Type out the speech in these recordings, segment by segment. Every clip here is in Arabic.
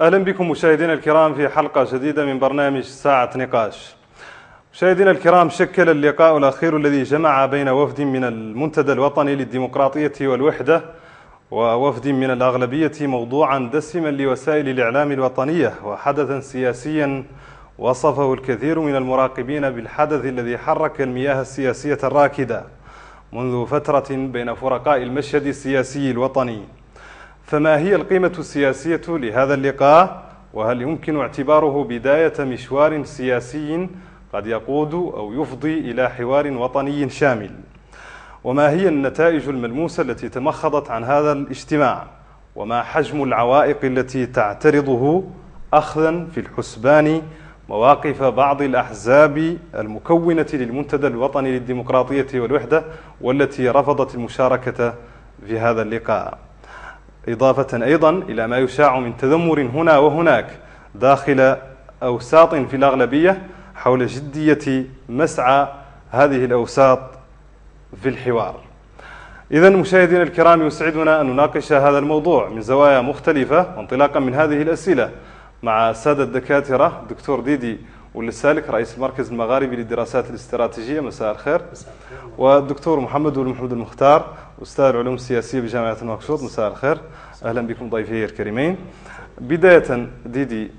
أهلا بكم مشاهدينا الكرام في حلقة جديدة من برنامج ساعة نقاش. مشاهدينا الكرام، شكل اللقاء الأخير الذي جمع بين وفد من المنتدى الوطني للديمقراطية والوحدة ووفد من الأغلبية موضوعا دسما لوسائل الإعلام الوطنية، وحدثا سياسيا وصفه الكثير من المراقبين بالحدث الذي حرك المياه السياسية الراكدة منذ فترة بين فرقاء المشهد السياسي الوطني. فما هي القيمة السياسية لهذا اللقاء؟ وهل يمكن اعتباره بداية مشوار سياسي قد يقود أو يفضي إلى حوار وطني شامل؟ وما هي النتائج الملموسة التي تمخضت عن هذا الاجتماع؟ وما حجم العوائق التي تعترضه أخذا في الحسبان مواقف بعض الأحزاب المكونة للمنتدى الوطني للديمقراطية والوحدة والتي رفضت المشاركة في هذا اللقاء، إضافة أيضا إلى ما يشاع من تذمر هنا وهناك داخل أوساط في الأغلبية حول جدية مسعى هذه الأوساط في الحوار. إذن مشاهدينا الكرام، يسعدنا أن نناقش هذا الموضوع من زوايا مختلفة وانطلاقا من هذه الأسئلة مع السادة الدكاترة دكتور ديدي والسالك رئيس المركز المغاربي للدراسات الاستراتيجية، مساء الخير. والدكتور محمد المختار أستاذ العلوم السياسية بجامعة نواكشوط، مساء الخير. أهلا بكم ضيفي الكريمين. بداية ديدي،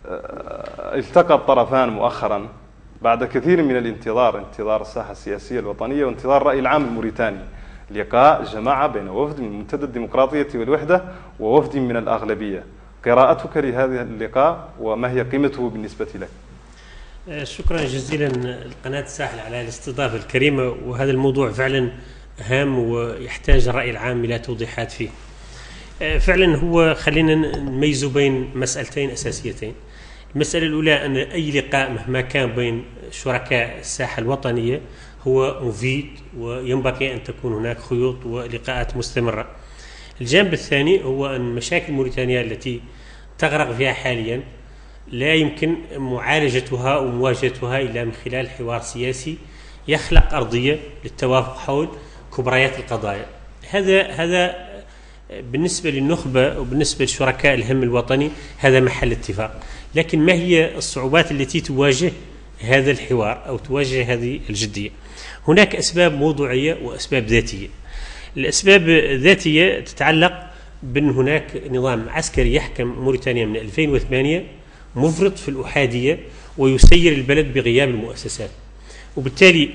التقى الطرفان مؤخرا بعد كثير من الانتظار، انتظار الساحة السياسية الوطنية وانتظار الرأي العام الموريتاني، لقاء جماعة بين وفد من منتدى الديمقراطية والوحدة ووفد من الأغلبية. قراءتك لهذا اللقاء وما هي قيمته بالنسبة لك؟ شكرا جزيلا لقناة الساحل على الاستضافة الكريمة، وهذا الموضوع فعلا هام ويحتاج الرأي العام إلى توضيحات فيه. فعلا هو خلينا نميز بين مسألتين أساسيتين. المسألة الأولى أن أي لقاء مهما كان بين شركاء الساحة الوطنية هو مفيد وينبغي أن تكون هناك خيوط ولقاءات مستمرة. الجانب الثاني هو أن مشاكل موريتانيا التي تغرق فيها حاليا لا يمكن معالجتها ومواجهتها إلا من خلال حوار سياسي يخلق أرضية للتوافق حول كبريات القضايا. هذا بالنسبة للنخبة وبالنسبة لشركاء الهم الوطني هذا محل اتفاق. لكن ما هي الصعوبات التي تواجه هذا الحوار أو تواجه هذه الجدية؟ هناك أسباب موضوعية وأسباب ذاتية. الأسباب الذاتية تتعلق بأن هناك نظام عسكري يحكم موريتانيا من 2008 مفرط في الأحادية ويسير البلد بغياب المؤسسات، وبالتالي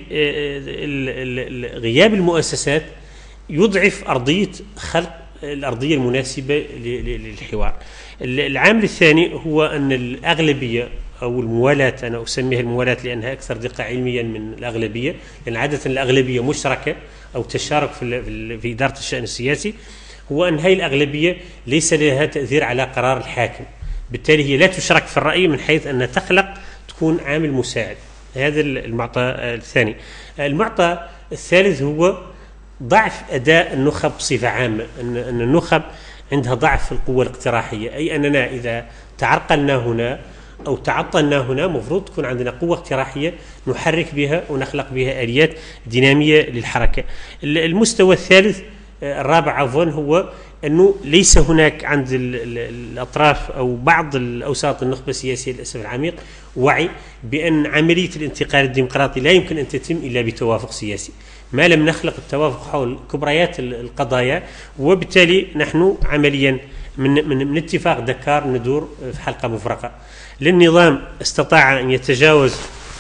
غياب المؤسسات يضعف أرضية خلق الأرضية المناسبة للحوار. العامل الثاني هو أن الأغلبية أو الموالاة، أنا أسميها الموالاة لأنها أكثر دقة علميا من الأغلبية، لأن عادة الأغلبية مشركة أو تشارك في إدارة الشأن السياسي، هو أن هذه الأغلبية ليس لها تأثير على قرار الحاكم، بالتالي هي لا تشارك في الرأي من حيث أن تخلق تكون عامل مساعد. هذا المعطى الثاني. المعطى الثالث هو ضعف أداء النخب بصفة عامة، أن النخب عندها ضعف في القوة الاقتراحية، أي أننا إذا تعرقلنا هنا أو تعطلنا هنا مفروض تكون عندنا قوة اقتراحية نحرك بها ونخلق بها آليات دينامية للحركة. المستوى الثالث الرابع عفوا هو أنه ليس هناك عند الأطراف أو بعض الأوساط النخبة السياسية للأسف العميق وعي بأن عملية الانتقال الديمقراطي لا يمكن أن تتم إلا بتوافق سياسي، ما لم نخلق التوافق حول كبريات القضايا. وبالتالي نحن عمليا من اتفاق دكار ندور في حلقة مفرقة. للنظام استطاع أن يتجاوز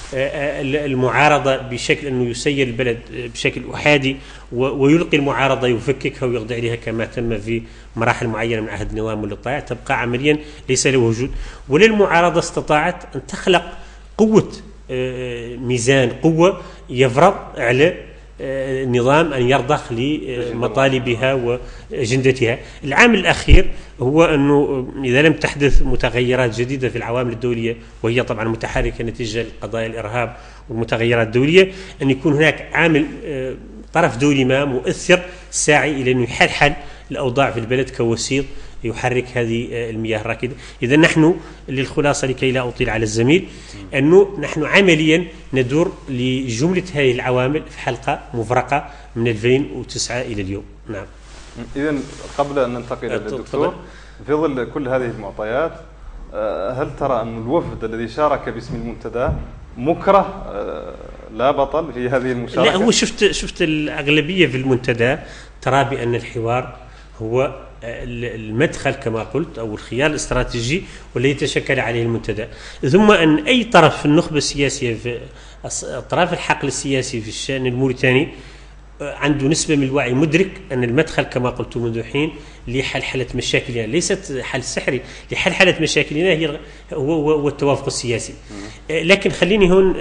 المعارضة بشكل أنه يسير البلد بشكل أحادي ويلقي المعارضة يفككها ويخضع لها كما تم في مراحل معينة من عهد النظام والاطلاع، تبقى عمليا ليس له وجود. وللمعارضة استطاعت أن تخلق قوة ميزان، قوة يفرض على النظام أن يرضخ لمطالبها وأجندتها. العامل الأخير هو أنه إذا لم تحدث متغيرات جديدة في العوامل الدولية، وهي طبعا متحركة نتيجة قضايا الإرهاب والمتغيرات الدولية، أن يكون هناك عامل طرف دولي ما مؤثر ساعي إلى أن يحلحل الأوضاع في البلد كوسيط يحرك هذه المياه الراكدة. إذا نحن للخلاصة لكي لا أطيل على الزميل، أنه نحن عمليا ندور لجملة هذه العوامل في حلقة مفرقة من 2009 إلى اليوم. نعم. إذن قبل أن ننتقل للدكتور، في ظل كل هذه المعطيات هل ترى أن الوفد الذي شارك باسم المنتدى مكره لا بطل في هذه المشاركة؟ لا، هو شفت الأغلبية في المنتدى ترى بأن الحوار هو المدخل كما قلت أو الخيار الاستراتيجي والذي يتشكل عليه المنتدى، ثم أن أي طرف في النخبة السياسية في أطراف الحقل السياسي في الشأن الموريتاني عنده نسبة من الوعي، مدرك أن المدخل كما قلت منذ حين لحلحلة مشاكلنا ليست حل سحري، لحلحلة مشاكلنا هي هو التوافق السياسي. لكن خليني هون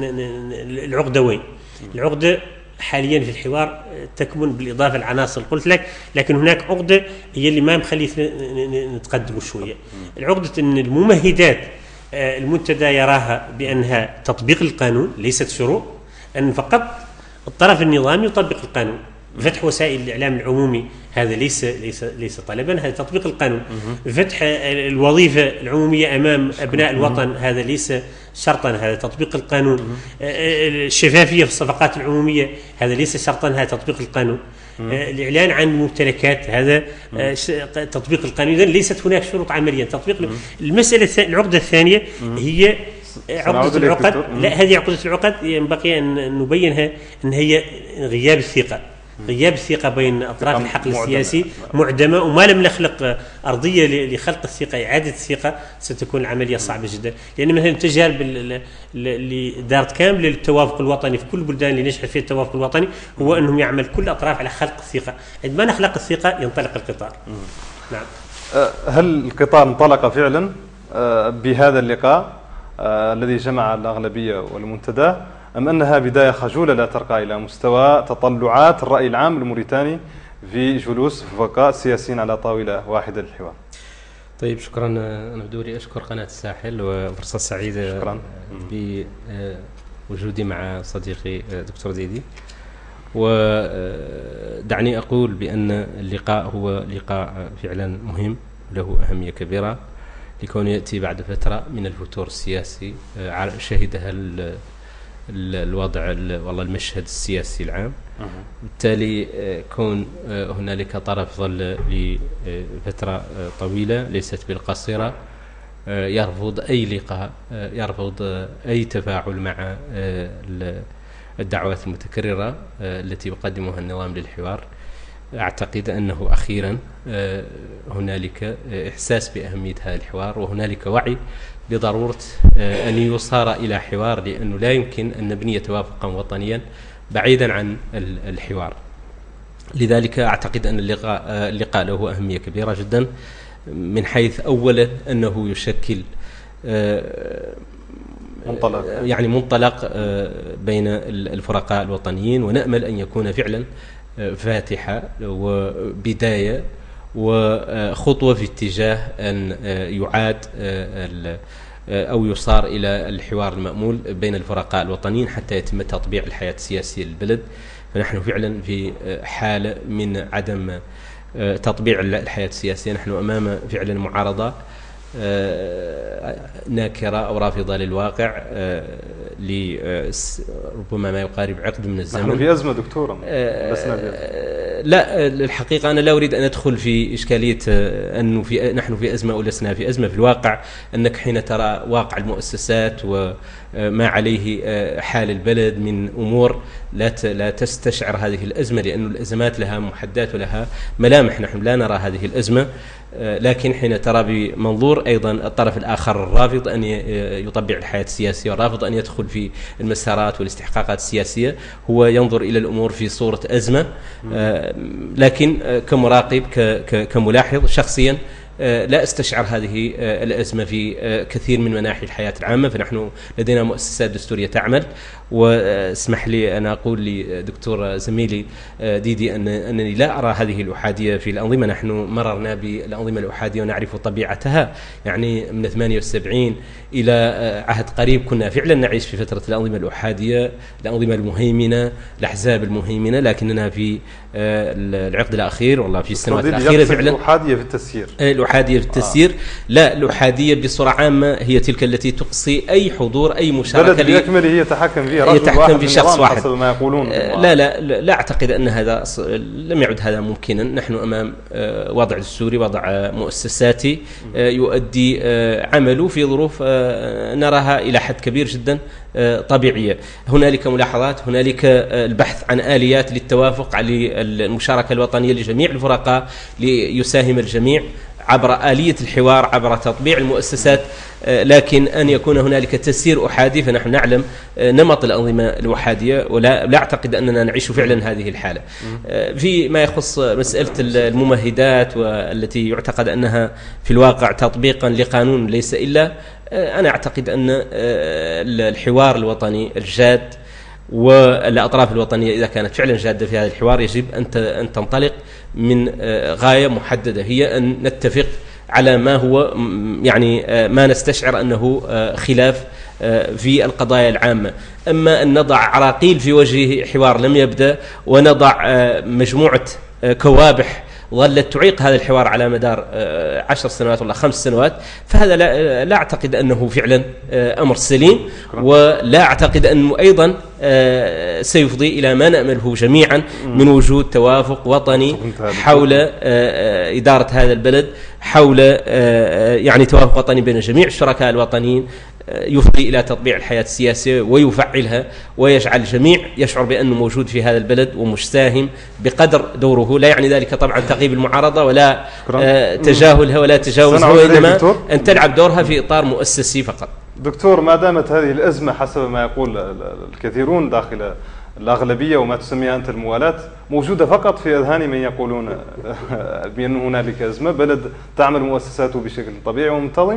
العقدة وين؟ العقدة حاليا في الحوار تكمن بالإضافة لعناصر قلت لك، لكن هناك عقدة هي اللي ما مخليتنا نتقدم شوية. العقدة أن الممهدات المنتدى يراها بأنها تطبيق القانون ليست شروط، أن فقط الطرف النظامي يطبق القانون. فتح وسائل الإعلام العمومي هذا ليس طلبا، هذا تطبيق القانون. فتح الوظيفة العمومية أمام أبناء الوطن هذا ليس شرطا، هذا تطبيق القانون. الشفافية في الصفقات العمومية هذا ليس شرطا، هذا تطبيق القانون. الإعلان عن الممتلكات هذا تطبيق القانون. إذن ليست هناك شروط عمليا تطبيق. المسألة العقدة الثانية هي عقدة العقد. لا، هذه عقدة العقد ينبغي أن نبينها، أن هي غياب الثقة، غياب الثقة بين أطراف الحقل السياسي معدمة، وما لم نخلق أرضية لخلق الثقة، إعادة الثقة ستكون العملية صعبة جدا. لأن مثلا التجارب اللي دارت كاملة للتوافق الوطني في كل البلدان اللي نجحت فيها التوافق الوطني هو أنهم يعمل كل أطراف على خلق الثقة. عندما نخلق الثقة ينطلق القطار. نعم. هل القطار انطلق فعلا بهذا اللقاء الذي جمع الأغلبية والمنتدى، أم أنها بداية خجولة لا ترقى إلى مستوى تطلعات الرأي العام الموريتاني في جلوس رفقاء سياسيين على طاولة واحدة للحوار؟ طيب، شكرا. أنا بدوري أشكر قناة الساحل، وفرصة سعيدة شكرا بوجودي مع صديقي دكتور زيدي. ودعني أقول بأن اللقاء هو لقاء فعلا مهم له أهمية كبيرة، لكونه يأتي بعد فترة من الفتور السياسي شهدها الوضع والله المشهد السياسي العام. بالتالي كون هنالك طرف ظل لفترة طويلة ليست بالقصيرة يرفض أي لقاء، يرفض أي تفاعل مع الدعوات المتكررة التي يقدمها النظام للحوار، أعتقد أنه أخيرا هنالك إحساس بأهمية هذا الحوار، وهنالك وعي بضرورة أن يصار إلى حوار، لأنه لا يمكن أن نبني توافقا وطنيا بعيدا عن الحوار. لذلك أعتقد أن اللقاء له أهمية كبيرة جدا، من حيث أولا أنه يشكل منطلق بين الفرقاء الوطنيين، ونأمل أن يكون فعلا فاتحة وبداية وخطوة في اتجاه أن يعاد أو يصار إلى الحوار المأمول بين الفرقاء الوطنيين حتى يتم تطبيع الحياة السياسية للبلد. فنحن فعلا في حالة من عدم تطبيع الحياة السياسية، نحن أمام فعلا معارضة ناكرة أو رافضة للواقع ربما ما يقارب عقد من الزمن. نحن في أزمة دكتورة. لا، الحقيقة أنا لا أريد أن أدخل في إشكالية أنه نحن في أزمة أو لسنا في أزمة. في الواقع أنك حين ترى واقع المؤسسات وما عليه حال البلد من أمور لا تستشعر هذه الأزمة، لأن الأزمات لها محدات ولها ملامح. نحن لا نرى هذه الأزمة، لكن حين ترى بمنظور أيضا الطرف الآخر الرافض أن يطبع الحياة السياسية والرافض أن يدخل في المسارات والاستحقاقات السياسية، هو ينظر إلى الأمور في صورة أزمة. لكن كمراقب كملاحظ شخصيا لا استشعر هذه الأزمة في كثير من مناحي الحياة العامة. فنحن لدينا مؤسسات دستورية تعمل، واسمح لي أن أقول لدكتور زميلي ديدي أنني لا أرى هذه الأحادية في الأنظمة. نحن مررنا بالأنظمة الأحادية ونعرف طبيعتها، يعني من 78 إلى عهد قريب كنا فعلا نعيش في فترة الأنظمة الأحادية، الأنظمة المهيمنة، الأحزاب المهيمنة. لكننا في العقد الأخير والله في السنوات الأخيرة فعلا الأحادية في التسيير، الأحادية في التسيير لا، الأحادية بصورة عامة هي تلك التي تقصي أي حضور أي مشاركة بلد بأكمله يتحكم فيه رجل يتحكم واحد في شخص واحد حسب ما يقولون. لا أعتقد أن هذا لم يعد هذا ممكنا. نحن أمام وضع دستوري، وضع مؤسساتي يؤدي عمله في ظروف نراها إلى حد كبير جدا طبيعية. هنالك ملاحظات، هنالك البحث عن آليات للتوافق على المشاركة الوطنية لجميع الفرقاء ليساهم الجميع عبر آلية الحوار، عبر تطبيع المؤسسات، لكن أن يكون هنالك تسيير أحادي فنحن نعلم نمط الأنظمة الأحادية، ولا أعتقد أننا نعيش فعلا هذه الحالة. فيما يخص مسألة الممهدات والتي يعتقد أنها في الواقع تطبيقا لقانون ليس إلا، أنا أعتقد أن الحوار الوطني الجاد والأطراف الوطنية إذا كانت فعلا جادة في هذا الحوار يجب أن تنطلق من غاية محددة، هي أن نتفق على ما هو يعني ما نستشعر أنه خلاف في القضايا العامة. أما أن نضع عراقيل في وجه حوار لم يبدأ ونضع مجموعة كوابح ظلت تعيق هذا الحوار على مدار 10 سنوات ولا 5 سنوات، فهذا لا أعتقد أنه فعلا أمر سليم، ولا أعتقد أنه أيضا سيفضي إلى ما نأمله جميعا من وجود توافق وطني حول إدارة هذا البلد، حول يعني توافق وطني بين جميع الشركاء الوطنيين يفضي إلى تطبيع الحياة السياسية ويفعلها، ويجعل الجميع يشعر بأنه موجود في هذا البلد ومساهم بقدر دوره. لا يعني ذلك طبعا تغيب المعارضة ولا تجاهلها ولا تجاوزها، وإنما أن تلعب دورها في إطار مؤسسي فقط. دكتور، ما دامت هذه الأزمة حسب ما يقول الكثيرون داخل الأغلبية وما تسميها أنت الموالاة موجودة فقط في أذهان من يقولون بأن هنالك أزمة، بلد تعمل مؤسساته بشكل طبيعي ومنتظم،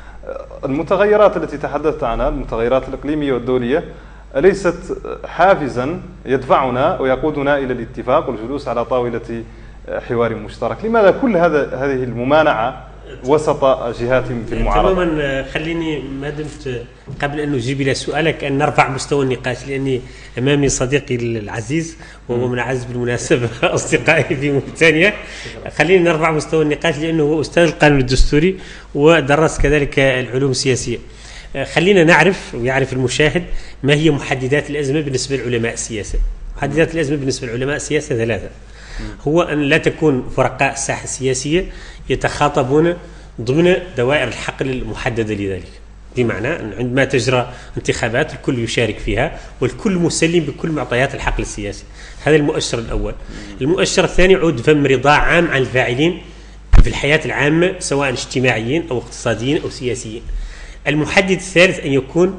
المتغيرات التي تحدثت عنها، المتغيرات الإقليمية والدولية، أليست حافزا يدفعنا ويقودنا إلى الاتفاق والجلوس على طاولة حوار مشترك؟ لماذا كل هذه الممانعة وسط جهات في المعارضة؟ تماما. خليني ما دمت قبل أن أجيب إلى سؤالك أن نرفع مستوى النقاش، لأني أمامي صديقي العزيز وهو من أعز بالمناسبة أصدقائي في موريتانيا. خليني نرفع مستوى النقاش لأنه هو أستاذ القانون الدستوري ودرس كذلك العلوم السياسية. خلينا نعرف ويعرف المشاهد ما هي محددات الأزمة بالنسبة لعلماء السياسة. محددات الأزمة بالنسبة لعلماء السياسة 3: هو أن لا تكون فرقاء الساحة السياسية يتخاطبون ضمن دوائر الحقل المحددة لذلك، بمعنى أن عندما تجرى انتخابات الكل يشارك فيها والكل مسلم بكل معطيات الحقل السياسي. هذا المؤشر الأول. المؤشر الثاني: عود فم رضاء عام عن الفاعلين في الحياة العامة سواء اجتماعيين أو اقتصاديين أو سياسيين. المحدد الثالث: أن يكون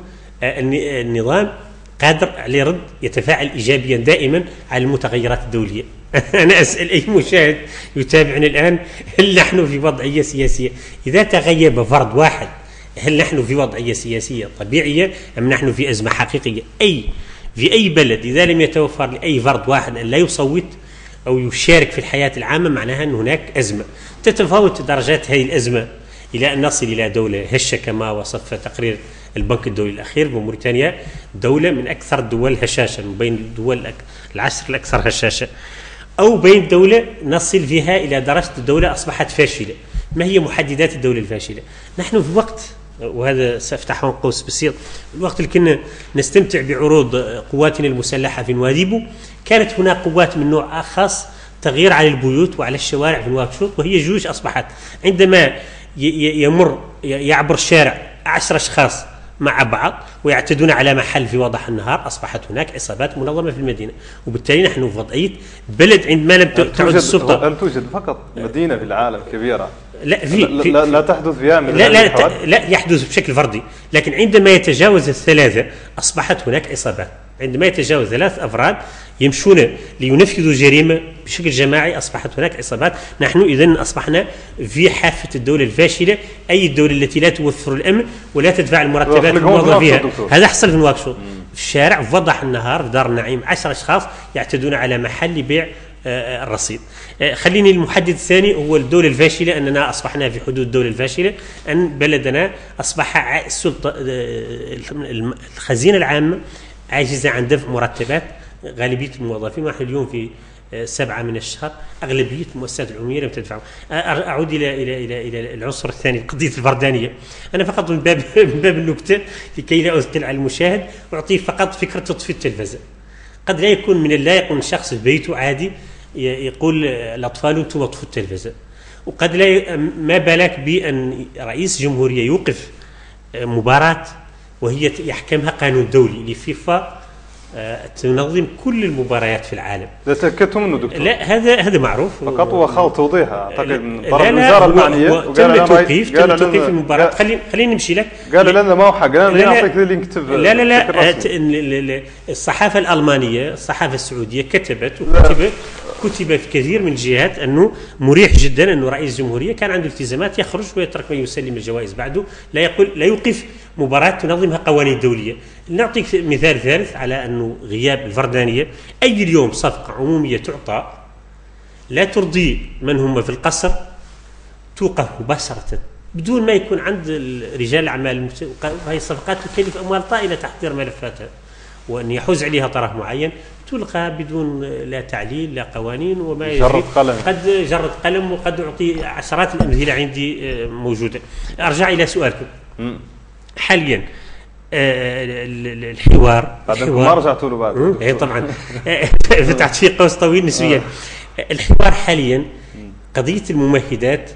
النظام قادر على رد يتفاعل إيجابيا دائما على المتغيرات الدولية. أنا أسأل أي مشاهد يتابعني الآن: هل نحن في وضعية سياسية؟ إذا تغيب فرد واحد هل نحن في وضعية سياسية طبيعية أم نحن في أزمة حقيقية؟ في أي بلد إذا لم يتوفر لأي فرد واحد أن لا يصوت أو يشارك في الحياة العامة معناها أن هناك أزمة. تتفاوت درجات هذه الأزمة إلى أن نصل إلى دولة هشة كما وصف تقرير البنك الدولي الأخير بموريتانيا دولة من أكثر الدول هشاشة، من بين الدول العشر الأكثر هشاشة، أو بين دولة نصل فيها إلى درجة الدولة أصبحت فاشلة. ما هي محددات الدولة الفاشلة؟ نحن في وقت، وهذا سأفتح قوس بسيط، الوقت اللي كنا نستمتع بعروض قواتنا المسلحة في نواديبو، كانت هناك قوات من نوع خاص تغيير على البيوت وعلى الشوارع في نواكشوط، وهي جيوش أصبحت عندما يعبر الشارع 10 أشخاص مع بعض ويعتدون على محل في وضح النهار، أصبحت هناك عصابات منظمة في المدينة، وبالتالي نحن في وضعية بلد عندما لم تعد السلطة. هل توجد فقط مدينة في العالم كبيرة لا تحدث فيها من لا يحدث بشكل فردي، لكن عندما يتجاوز الثلاثة أصبحت هناك عصابات. عندما يتجاوز 3 أفراد يمشون لينفذوا جريمة بشكل جماعي أصبحت هناك عصابات. نحن إذن أصبحنا في حافة الدولة الفاشلة، أي الدولة التي لا توفر الأمن ولا تدفع المرتبات للموظفين. هذا حصل في نواكشوط، في الشارع في وضح النهار في دار النعيم 10 أشخاص يعتدون على محل لبيع الرصيد. خليني المحدد الثاني هو الدولة الفاشلة، أننا أصبحنا في حدود الدولة الفاشلة، أن بلدنا أصبح السلطة الخزينة العامة عاجزة عن دفع مرتبات غالبية الموظفين. ونحن اليوم في 7 من الشهر أغلبية المؤسسات العمومية لم تدفع. أعود إلى العنصر الثاني، قضية الفردانية. أنا فقط من باب النكتة لكي لا أثقل على المشاهد أعطيه فقط فكرة تطفئ التلفزة. قد لا يكون من اللائق من شخص في بيته عادي يقول الأطفال أنتم اطفوا التلفزة، وقد لا، ما بالك بأن رئيس جمهورية يوقف مباراة وهي يحكمها قانون دولي لفيفا تنظم كل المباريات في العالم. لا تأكدتم منه دكتور؟ لا، هذا معروف فقط هو خلط توضيح أعتقد من طرف الوزارة المعنية. تم توقيف المباراة. خليني نمشي لك. قالوا لنا ما هو حق، أنا نعطيك اللينك تكتب. لا الصحافة الألمانية، الصحافة السعودية كتبت كتب في كثير من الجهات أنه مريح جدا أنه رئيس الجمهورية كان عنده التزامات يخرج ويترك من يسلم الجوائز بعده، لا يوقف مباراة تنظمها قوانين دولية. نعطيك مثال ثالث على أنه غياب الفردانية. أي اليوم صفقة عمومية تعطى لا ترضي من هم في القصر توقف مباشرة بدون ما يكون عند رجال الأعمال. وهي الصفقات تكلف أموال طائلة تحضير ملفاتها، وأن يحوز عليها طرف معين تلقى بدون لا تعليل لا قوانين وما يجري. قد جرد قلم، وقد أعطي عشرات الأمثلة عندي موجودة. أرجع إلى سؤالكم. حاليا الحوار ما رجعتوا له بعد. طبعا فتحت فيه قوس طويل نسبيا. الحوار حاليا قضية الممهدات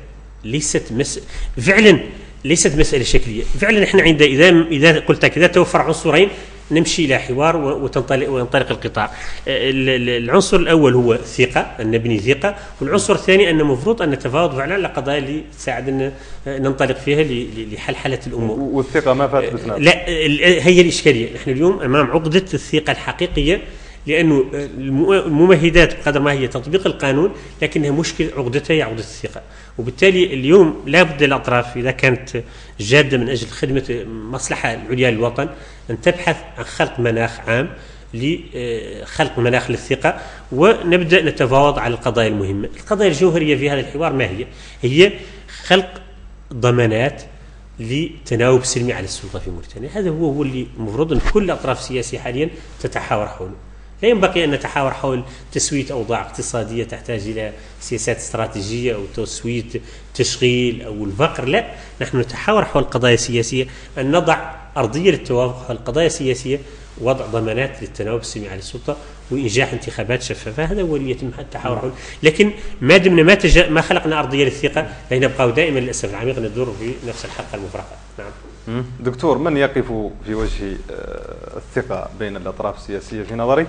فعلا ليست مسألة شكلية. فعلا احنا إذا قلت إذا توفر عنصرين نمشي إلى حوار وينطلق القطاع. العنصر الأول هو الثقة، أن نبني ثقة، والعنصر الثاني أن المفروض أن نتفاوض فعلا على قضايا اللي تساعدنا ننطلق فيها لحلحلة الأمور. والثقة ما فات بثنا. لا، هي الإشكالية. نحن اليوم أمام عقدة الثقة الحقيقية، لأنه الممهدات بقدر ما هي تطبيق القانون، لكنها مشكلة عقدتها هي عقدة الثقة. وبالتالي اليوم لا بد الأطراف إذا كانت جادة من أجل خدمة المصلحة العليا للوطن أن تبحث عن خلق مناخ عام لخلق مناخ للثقة، ونبدأ نتفاوض على القضايا المهمة. القضايا الجوهرية في هذا الحوار ما هي خلق ضمانات لتناوب سلمي على السلطة في موريتانيا. هذا هو اللي المفروض أن كل الأطراف السياسية حاليا تتحاور حوله. لا ينبغي أن نتحاور حول تسوية أوضاع اقتصادية تحتاج إلى سياسات استراتيجية أو تسوية تشغيل أو الفقر. لا، نحن نتحاور حول قضايا سياسية، أن نضع أرضية للتوافق حول قضايا سياسية، وضع ضمانات للتناوب السلمي على السلطة وإنجاح انتخابات شفافة. هذا هو اللي يتم التحاور حوله. لكن ما دمنا ما خلقنا أرضية للثقة نبقى دائما للأسف العميق ندور في نفس الحلقة المفرقة. نعم دكتور، من يقف في وجه الثقة بين الأطراف السياسية في نظري؟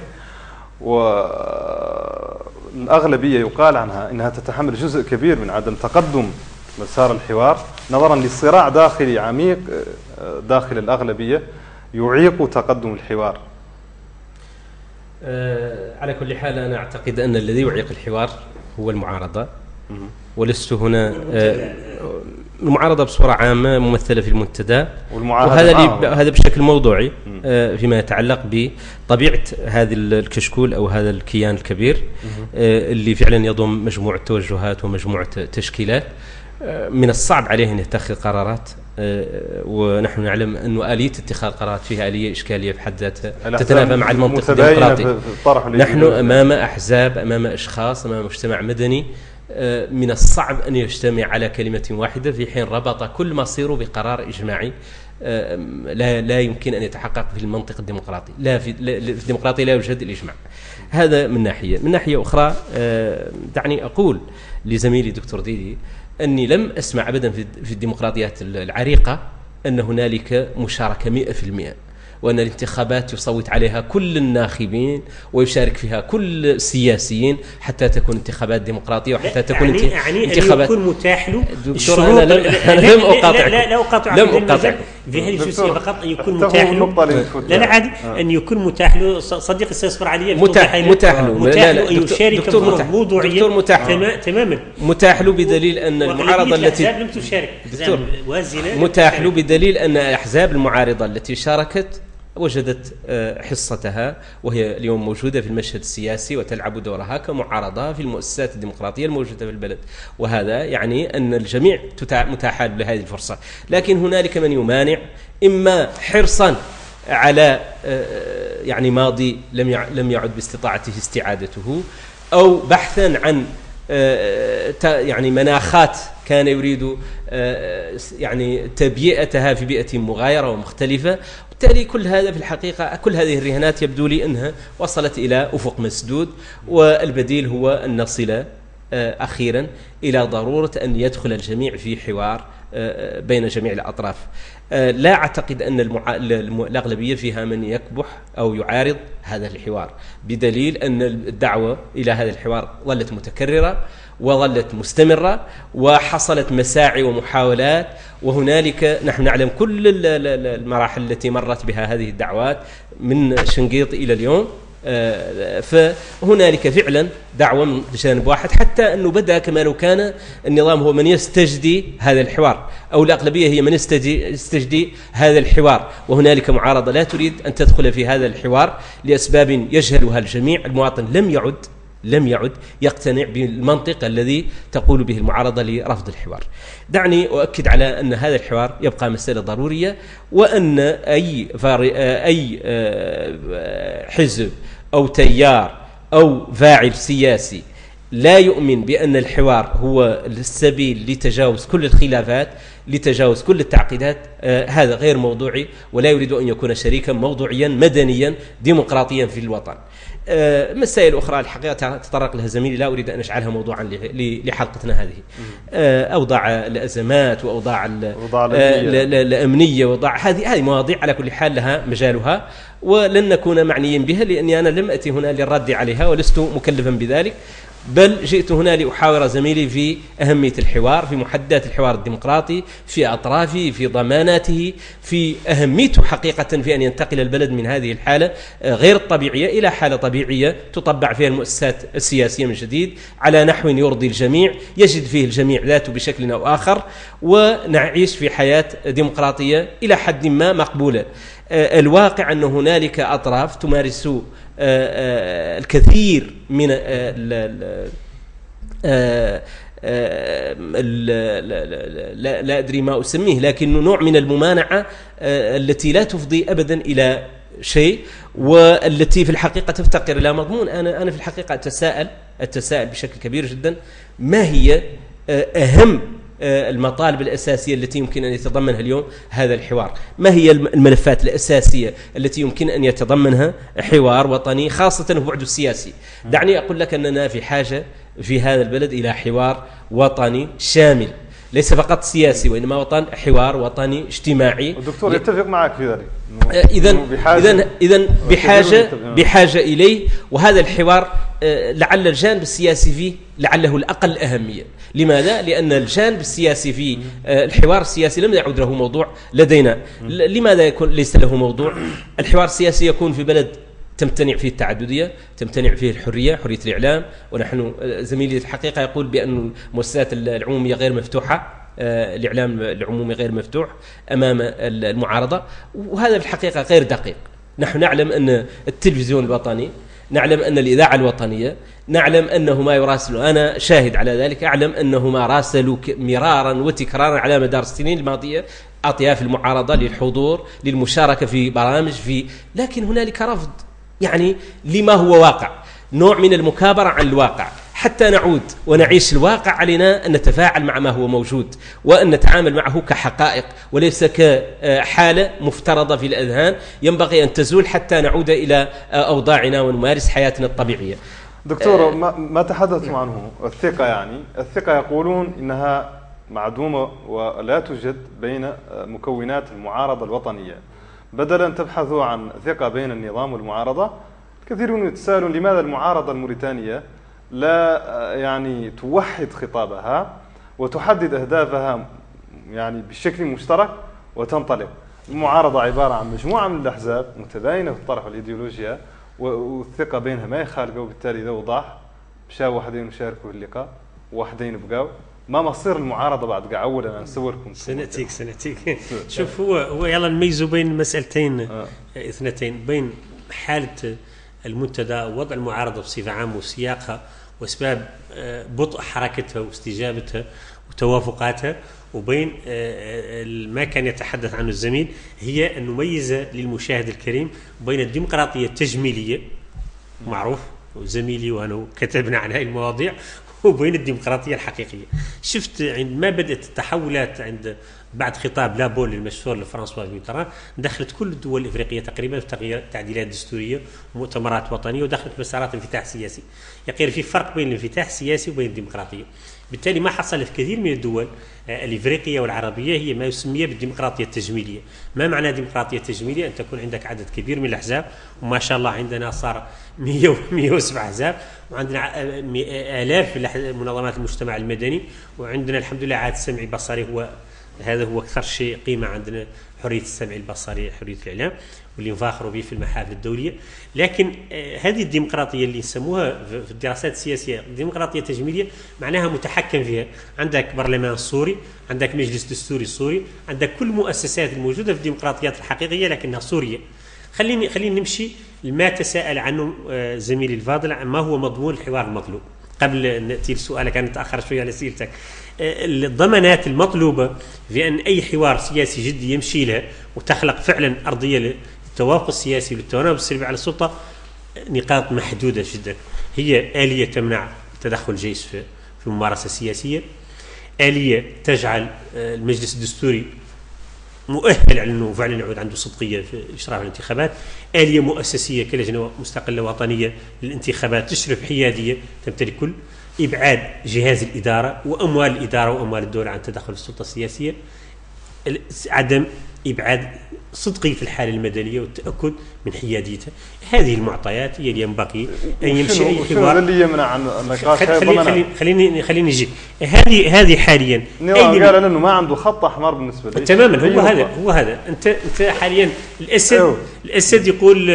والأغلبية يقال عنها أنها تتحمل جزء كبير من عدم تقدم مسار الحوار نظرا لصراع داخلي عميق داخل الأغلبية يعيق تقدم الحوار. على كل حال أنا أعتقد أن الذي يعيق الحوار هو المعارضة، ولست هنا المعارضة بصورة عامة ممثلة في المنتدى، وهذا بشكل موضوعي فيما يتعلق بطبيعة هذا الكشكول أو هذا الكيان الكبير اللي فعلا يضم مجموعة توجهات ومجموعة تشكيلات. من الصعب عليه أن يتخذ قرارات، ونحن نعلم أن آلية اتخاذ قرارات فيها آلية إشكالية في حد ذاتها تتنافى مع المنطق الديمقراطي. نحن أمام أحزاب، أمام أشخاص، أمام مجتمع مدني من الصعب أن يجتمع على كلمة واحدة في حين ربط كل مصيره بقرار إجماعي لا يمكن أن يتحقق في المنطق الديمقراطي. في الديمقراطية لا يوجد الإجماع. هذا من ناحية. من ناحية أخرى دعني أقول لزميلي دكتور ديدي أني لم أسمع أبدا في الديمقراطيات العريقة أن هنالك مشاركة 100%، وأن الانتخابات يصوت عليها كل الناخبين ويشارك فيها كل السياسيين حتى تكون انتخابات ديمقراطية وحتى تكون انتخابات. يكون متاح له دكتور، أنا لم أقاطعكم. لا أقاطعكم. لم أقاطعكم في هذه الجزئية فقط. أن يكون متاح له لا عادي أن يكون متاح له صديقي سيصبر عليه متاح له أن يشارك موضوعيا تماما. متاح له بدليل أن المعارضة التي لم تشارك متاح له بدليل أن أحزاب المعارضة التي شاركت وجدت حصتها، وهي اليوم موجودة في المشهد السياسي وتلعب دورها كمعارضة في المؤسسات الديمقراطية الموجودة في البلد، وهذا يعني أن الجميع متاح لهذه الفرصة. لكن هنالك من يمانع، إما حرصا على يعني ماضي لم يعد باستطاعته استعادته، أو بحثا عن يعني مناخات كان يريد يعني تبيئتها في بيئة مغايرة ومختلفة. بالتالي كل هذا في الحقيقة، كل هذه الرهانات يبدو لي أنها وصلت إلى أفق مسدود، والبديل هو أن نصل أخيرا إلى ضرورة أن يدخل الجميع في حوار بين جميع الأطراف. لا أعتقد أن الأغلبية فيها من يكبح أو يعارض هذا الحوار، بدليل أن الدعوة إلى هذا الحوار ظلت متكررة وظلت مستمرة، وحصلت مساعي ومحاولات، وهنالك نحن نعلم كل المراحل التي مرت بها هذه الدعوات من شنقيط إلى اليوم. فهنالك فعلا دعوة من جانب واحد، حتى أنه بدأ كما لو كان النظام هو من يستجدي هذا الحوار، أو الأغلبية هي من يستجدي هذا الحوار، وهنالك معارضة لا تريد أن تدخل في هذا الحوار لأسباب يجهلها الجميع. المواطن لم يعد يقتنع بالمنطق الذي تقول به المعارضة لرفض الحوار. دعني أؤكد على أن هذا الحوار يبقى مسألة ضرورية، وأن أي حزب أو تيار أو فاعل سياسي لا يؤمن بأن الحوار هو السبيل لتجاوز كل الخلافات، لتجاوز كل التعقيدات، هذا غير موضوعي، ولا يريد أن يكون شريكا موضوعيا مدنيا ديمقراطيا في الوطن. مسائل أخرى الحقيقة تطرق لها زميلي لا أريد أن أجعلها موضوعا لحلقتنا هذه. أوضاع الأزمات وأوضاع الأمنية، وأوضاع هذه مواضيع على كل حال لها مجالها، ولن نكون معنيين بها، لأني أنا لم أتي هنا للرد عليها ولست مكلفا بذلك، بل جئت هنا لأحاور زميلي في أهمية الحوار، في محددات الحوار الديمقراطي، في أطرافه، في ضماناته، في أهميته حقيقة في أن ينتقل البلد من هذه الحالة غير الطبيعية إلى حالة طبيعية تطبع فيها المؤسسات السياسية من جديد على نحو يرضي الجميع، يجد فيه الجميع ذاته بشكل أو آخر، ونعيش في حياة ديمقراطية إلى حد ما مقبولة. الواقع أن هنالك أطراف تمارس الكثير من لا أدري ما أسميه، لكن نوع من الممانعة التي لا تفضي أبدا إلى شيء، والتي في الحقيقة تفتقر إلى مضمون. أنا في الحقيقة أتساءل بشكل كبير جدا ما هي أهم المطالب الأساسية التي يمكن أن يتضمنها اليوم هذا الحوار؟ ما هي الملفات الأساسية التي يمكن أن يتضمنها حوار وطني، خاصة في بعده السياسي؟ دعني أقول لك أننا في حاجة في هذا البلد إلى حوار وطني شامل، ليس فقط سياسي، وإنما حوار وطني اجتماعي. الدكتور يتفق معك في ذلك. إذن بحاجة إليه، وهذا الحوار لعل الجانب السياسي فيه لعله الأقل أهمية. لماذا؟ لأن الجانب السياسي في الحوار السياسي لم يعد له موضوع لدينا. لماذا يكون ليس له موضوع؟ الحوار السياسي يكون في بلد تمتنع فيه التعددية، تمتنع فيه حرية الإعلام، ونحن زميلي الحقيقة يقول بأن المؤسسات العمومية غير مفتوحة، الإعلام العمومي غير مفتوح أمام المعارضة، وهذا في الحقيقة غير دقيق. نحن نعلم أن التلفزيون الوطني، نعلم أن الإذاعة الوطنية، نعلم أنه ما يراسل، أنا شاهد على ذلك، أعلم أنه ما راسلوا مرارا وتكرارا على مدار السنين الماضية أطياف المعارضة للحضور، للمشاركة في برامج، لكن هنالك رفض يعني لما هو واقع، نوع من المكابرة عن الواقع. حتى نعود ونعيش الواقع علينا أن نتفاعل مع ما هو موجود، وأن نتعامل معه كحقائق وليس كحالة مفترضة في الأذهان ينبغي أن تزول حتى نعود إلى أوضاعنا ونمارس حياتنا الطبيعية. دكتور، ما تحدثوا عنه الثقة، يعني الثقة يقولون إنها معدومة ولا توجد بين مكونات المعارضة الوطنية. بدلا أن تبحثوا عن ثقة بين النظام والمعارضة، كثيرون يتساءلون لماذا المعارضة الموريتانية لا يعني توحد خطابها وتحدد أهدافها يعني بشكل مشترك وتنطلق. المعارضة عبارة عن مجموعة من الأحزاب متباينة في الطرح والإيديولوجيا، والثقة بينها ما يخالقوا، وبالتالي إذا وضح مشاو وحدين يشاركوا اللقاء وحدين بقاو. ما مصير المعارضة بعد قاعد أنا نسوي لكم سنتيك شوف، هو يلا نميزوا بين مسألتين اثنتين، بين حالة المنتدى ووضع المعارضة بصفة عامة وسياقها وأسباب بطء حركتها واستجابتها وتوافقاتها، وبين ما كان يتحدث عنه الزميل، هي أن نميز للمشاهد الكريم بين الديمقراطية التجميلية معروف وزميلي وانا كتبنا عن هذه المواضيع، وبين الديمقراطيه الحقيقيه. شفت عندما بدات التحولات عند بعد خطاب لابول المشهور لفرانسوا ميتران، دخلت كل الدول الافريقيه تقريبا في تغيير تعديلات دستوريه ومؤتمرات وطنيه، ودخلت مسارات انفتاح سياسي. يقول في فرق بين الانفتاح السياسي وبين الديمقراطيه. بالتالي ما حصل في كثير من الدول الافريقيه والعربيه هي ما يسمى بالديمقراطيه التجميليه. ما معنى ديمقراطيه تجميليه؟ ان تكون عندك عدد كبير من الاحزاب، وما شاء الله عندنا صار 107 احزاب، وعندنا الاف منظمات المجتمع المدني، وعندنا الحمد لله عاد سمعي بصري. هذا هو اكثر شيء قيمه عندنا، حريه السمع البصري، حريه الاعلام، واللي نفاخروا به في المحافل الدوليه. لكن هذه الديمقراطيه اللي يسموها في الدراسات السياسيه ديمقراطيه تجميليه معناها متحكم فيها. عندك برلمان سوري، عندك مجلس دستوري سوري، عندك كل المؤسسات الموجوده في الديمقراطيات الحقيقيه لكنها سوريه. خليني نمشي لما تساءل عنه زميلي الفاضل، ما هو مضمون الحوار المطلوب. قبل أن نأتي لسؤالك، أنا نتأخر شوية على أسئلتك. الضمانات المطلوبة في أن أي حوار سياسي جدي يمشي لها وتخلق فعلا أرضية للتوافق السياسي والتناوب السلبي على السلطة، نقاط محدودة جدا. هي آلية تمنع تدخل الجيش في الممارسة السياسية، آلية تجعل المجلس الدستوري مؤهل على أنه فعلا يعود عنده صدقية في إشراف الانتخابات، آلية مؤسسية كلجنة مستقلة وطنية للانتخابات تشرف حيادية تمتلك كل، إبعاد جهاز الإدارة وأموال الإدارة وأموال الدولة عن تدخل السلطة السياسية، عدم إبعاد صدقية الحالة المدنية والتأكد من حياديتها. هذه المعطيات هي اللي ينبغي أن يمشي أي حوار. اللي يمنع عن النقاش؟ خليني نجي. هذه حاليا قال انه ما عنده خط احمر بالنسبه لي. تماما. هو هذا انت حاليا الاسد يقول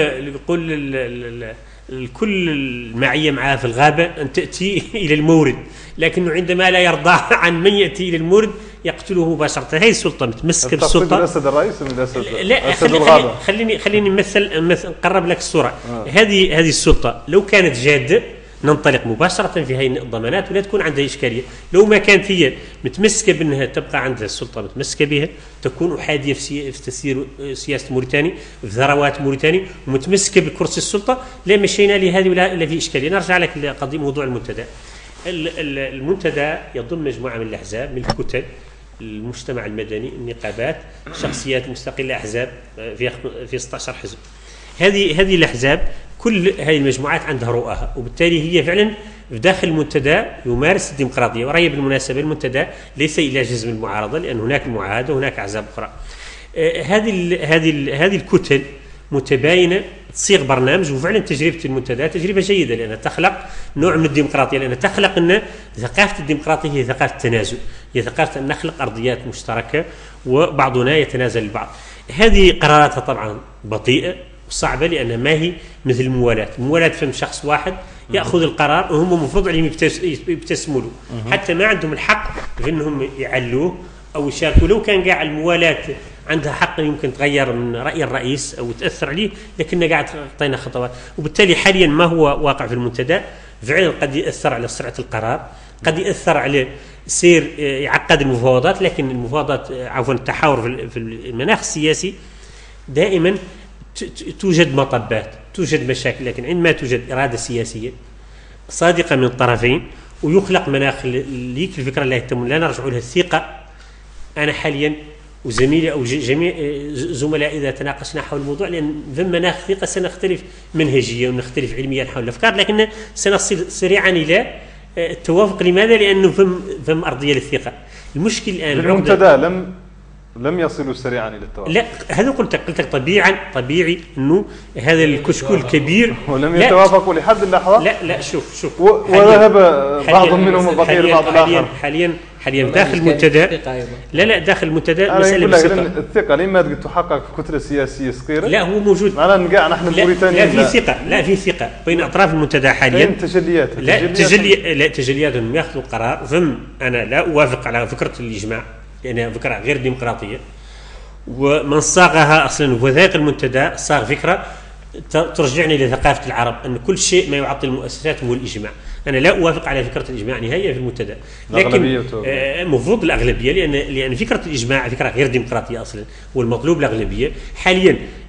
الكل المعية معاه في الغابة أن تأتي إلى المورد، لكنه عندما لا يرضى عن من يأتي إلى المورد يقتله مباشرة. هي السلطة متمسكة بالسلطة. الأسد الرئيس من الأسد؟ لا، خليني مثل نقرب لك الصورة. هذه السلطة لو كانت جادة ننطلق مباشرة في هذه الضمانات ولا تكون عندها إشكالية. لو ما كانت هي متمسكة بأنها تبقى عندها السلطة متمسكة بها، تكون أحادية في تسيير سياسة موريتاني، في ثروات موريتاني، ومتمسكة بكرسي السلطة، لا مشينا لهذه ولا في إشكالية. نرجع لك لقضية موضوع المنتدى. المنتدى يضم مجموعة من الأحزاب، من الكتل، المجتمع المدني، النقابات، شخصيات مستقلة، أحزاب في 16 حزب. هذه الأحزاب كل هذه المجموعات عندها رؤاها، وبالتالي هي فعلا في داخل المنتدى يمارس الديمقراطية. ورأي بالمناسبة المنتدى ليس إلى جزء من المعارضة، لأن هناك معاهدة وهناك أحزاب أخرى. هذه الكتل متباينة تصيغ برنامج، وفعلا تجربة المنتدى تجربة جيدة لأنها تخلق نوع من الديمقراطية، لأنها تخلق أن ثقافة الديمقراطية هي ثقافة التنازل، هي ثقافة أن نخلق أرضيات مشتركة وبعضنا يتنازل البعض. هذه قراراتها طبعا بطيئة وصعبة، لأنها ما هي مثل الموالاة فهم شخص واحد يأخذ القرار وهم المفروض عليهم يبتسموا له، حتى ما عندهم الحق في أنهم يعلوه أو يشاركوا. لو كان قاع الموالاة عندها حق يمكن تغير من رأي الرئيس أو تأثر عليه، لكننا قاعد خطينا خطوات. وبالتالي حاليا ما هو واقع في المنتدى فعلا قد يأثر على سرعة القرار، قد يأثر على سير يعقد المفاوضات. لكن المفاوضات التحاور في المناخ السياسي دائما توجد مطبات، توجد مشاكل، لكن عندما توجد إرادة سياسية صادقة من الطرفين ويخلق مناخ ليك الفكرة اللي يتم لا نرجع لها الثقة. أنا حاليا وزميلي أو جميع زملائي إذا تناقشنا حول الموضوع، لأن في مناخ ثقة سنختلف منهجيا ونختلف علميا حول الأفكار، لكن سنصل سريعا إلى التوافق. لماذا؟ لأنه فهم أرضية للثقة. المشكل الآن المنتدى لم يصلوا سريعا الى التوافق. لا، هذا قلت لك طبيعي انه هذا الكشكول كبير ولم يتوافقوا لحد اللحظه. لا شوف وذهب بعض منهم وبقي البعض الاخر. حاليا داخل المنتدى. لا داخل المنتدى مساله بسيطه. الثقه لما تحقق في كتله سياسيه صغيره. لا هو موجود. معنا نقع نحن الموريتانيين. لا في ثقه بين اطراف المنتدى حاليا. تجلياتهم ياخذوا قرار. انا لا اوافق على فكره الاجماع لأنها فكرة غير ديمقراطية، ومن صاغها أصلا وثائق المنتدى صاغ فكرة ترجعني إلى ثقافة العرب أن كل شيء ما يعطل المؤسسات هو الإجماع. أنا لا أوافق على فكرة الإجماع نهائيا في المنتدى، لكن المفروض الأغلبية، لأن فكرة الإجماع فكرة غير ديمقراطية أصلا، والمطلوب الأغلبية. حاليا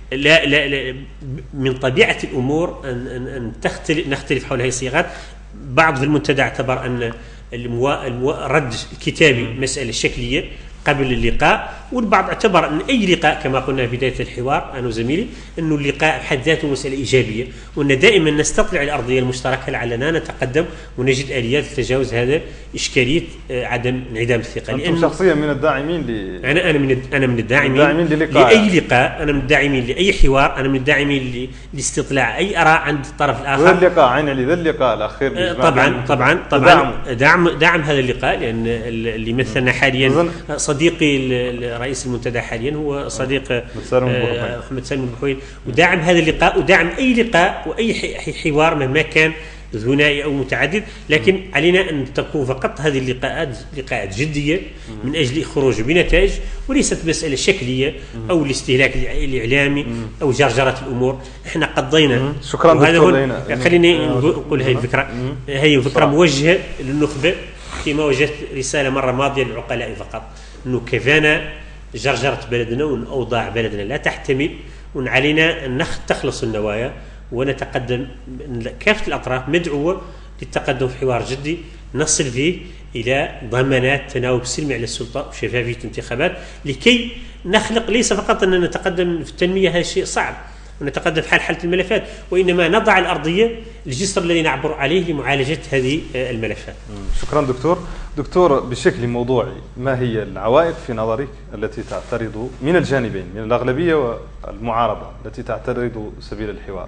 لا من طبيعة الأمور أن نختلف حول هذه الصيغات. بعض في المنتدى اعتبر أن الرد الكتابي مسألة شكلية قبل اللقاء، والبعض اعتبر أن أي لقاء كما قلنا في بداية الحوار أنا وزميلي أنه اللقاء بحد ذاته مسألة إيجابية، وأن دائما نستطلع الأرضية المشتركة لعلنا نتقدم ونجد آليات لتجاوز هذا إشكالية عدم انعدام الثقة. أنتم شخصيا من الداعمين أنا من الداعمين لأي لقاء، أنا من الداعمين لأي حوار، أنا من الداعمين لاستطلاع أي آراء عند الطرف الآخر. وذا اللقاء عين علي ذا اللقاء الأخير طبعا دعم هذا اللقاء، لأن اللي مثلنا حاليا صديقي رئيس المنتدى حاليا هو صديق محمد سالم البحويل، وداعم هذا اللقاء وداعم أي لقاء وأي حوار مهما كان ثنائي أو متعدد، لكن علينا أن تكون فقط هذه اللقاءات لقاءات جدية من أجل الخروج بنتائج، وليست مسألة شكلية أو الاستهلاك الإعلامي أو جرجرة الأمور. احنا قضينا شكرا دكتور. خليني نقول هذه الفكرة، هي فكرة موجهة للنخبة، كما وجدت رسالة مرة ماضية للعقلاء فقط، أنه كفانا جرجرة بلدنا وأن أوضاع بلدنا لا تحتمل، وأن علينا أن تخلص النوايا ونتقدم. كافة الأطراف مدعوة للتقدم في حوار جدي نصل فيه إلى ضمانات تناوب سلمي على السلطة وشفافية الانتخابات، لكي نخلق ليس فقط أن نتقدم في التنمية، هذا شيء صعب، ونتقدم في حالة الملفات، وإنما نضع الأرضية الجسر الذي نعبر عليه لمعالجة هذه الملفات. شكرا دكتور، بشكل موضوعي، ما هي العوائق في نظرك التي تعترض من الجانبين، من الأغلبية والمعارضة، التي تعترض سبيل الحوار؟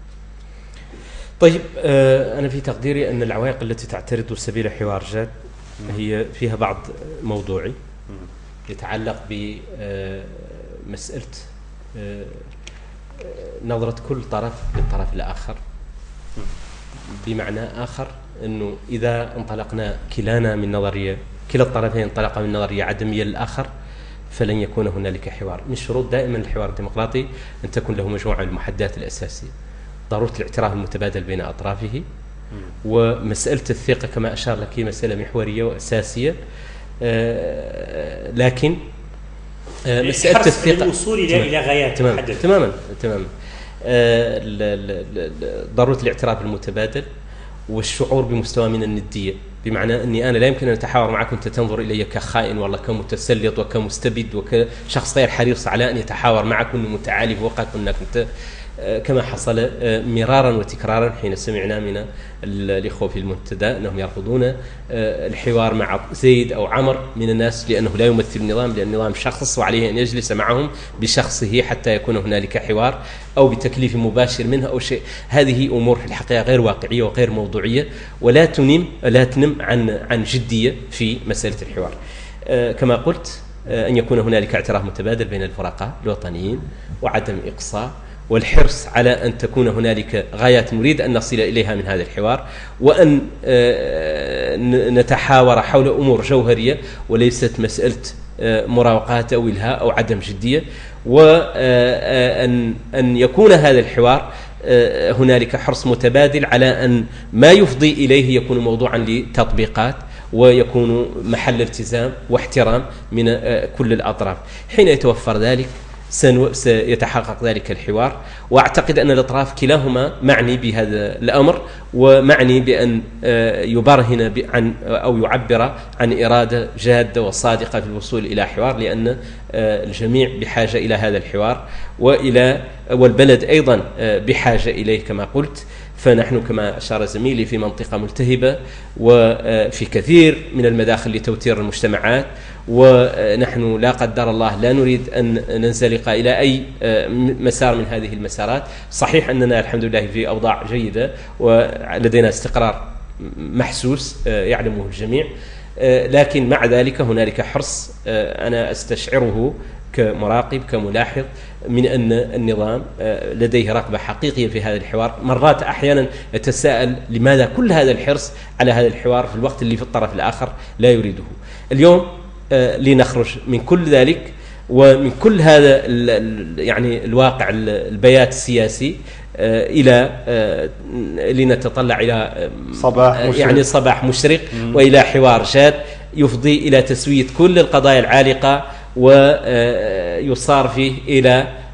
طيب، أنا في تقديري أن العوائق التي تعترض سبيل الحوار جاد هي فيها بعض موضوعي يتعلق بمسألة نظرة كل طرف للطرف الآخر. بمعنى آخر أنه إذا انطلقنا كلانا من نظرية، كلا الطرفين انطلقا من نظرية عدمية للآخر، فلن يكون هنالك حوار. من شروط دائما الحوار الديمقراطي أن تكون له مجموعة من المحددات الأساسية: ضرورة الاعتراف المتبادل بين أطرافه، ومسألة الثقة كما أشار لك هي مسألة محورية وأساسية، لكن مسألة الثقة الوصول إلى غايات محددة. تماما. ضرورة الاعتراف المتبادل والشعور بمستوى من الندية، بمعنى أني أنا لا يمكن أن أتحاور معك وأنت تنظر إلي كخائن والله كمتسلط وكمستبد وكشخص غير حريص على أن يتحاور معك وأنه متعالي فوقك وأنك أنت، كما حصل مرارا وتكرارا حين سمعنا من الإخوة في المنتدى أنهم يرفضون الحوار مع زيد أو عمر من الناس لأنه لا يمثل النظام، لأن النظام شخص وعليه أن يجلس معهم بشخصه حتى يكون هنالك حوار أو بتكليف مباشر منها أو شيء. هذه أمور في الحقيقة غير واقعية وغير موضوعية، ولا تنم عن جدية في مسألة الحوار. كما قلت، أن يكون هنالك اعتراف متبادل بين الفرقاء الوطنيين وعدم إقصاء، والحرص على أن تكون هنالك غايات نريد أن نصل إليها من هذا الحوار، وأن نتحاور حول أمور جوهرية وليست مسألة مراوغات أو إلهاء أو عدم جدية، وأن يكون هذا الحوار هنالك حرص متبادل على أن ما يفضي إليه يكون موضوعا لتطبيقات ويكون محل التزام واحترام من كل الأطراف. حين يتوفر ذلك سيتحقق ذلك الحوار، وأعتقد أن الأطراف كلاهما معني بهذا الأمر، ومعني بأن يبرهن عن أو يعبر عن إرادة جادة وصادقة في الوصول إلى حوار، لأن الجميع بحاجة إلى هذا الحوار والبلد أيضا بحاجة إليه كما قلت. فنحن كما أشار زميلي في منطقة ملتهبة وفي كثير من المداخل لتوتير المجتمعات، ونحن لا قدر الله لا نريد أن ننزلق إلى أي مسار من هذه المسارات. صحيح أننا الحمد لله في أوضاع جيدة ولدينا استقرار محسوس يعلمه الجميع، لكن مع ذلك هنالك حرص أنا أستشعره كمراقب كملاحظ من أن النظام لديه رغبة حقيقية في هذا الحوار. مرات أحيانا أتساءل لماذا كل هذا الحرص على هذا الحوار في الوقت اللي في الطرف الآخر لا يريده. اليوم لنخرج من كل ذلك ومن كل هذا يعني الواقع البيات السياسي إلى لنتطلع إلى صباح مشرق وإلى حوار جاد يفضي إلى تسوية كل القضايا العالقة ويصار فيه إلى